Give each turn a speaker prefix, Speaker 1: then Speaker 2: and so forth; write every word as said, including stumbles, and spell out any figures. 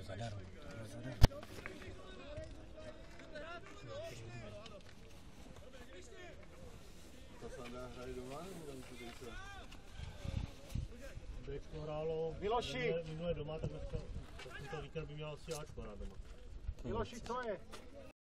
Speaker 1: bylo zadarmo. To bylo zadarmo.
Speaker 2: To Sanda hraje doma, nebo tam tu dejte?
Speaker 3: Bčko hrálo minule doma, tak dneska tento víkend by měl asi Ačko hrát doma.
Speaker 4: Miloši, co je?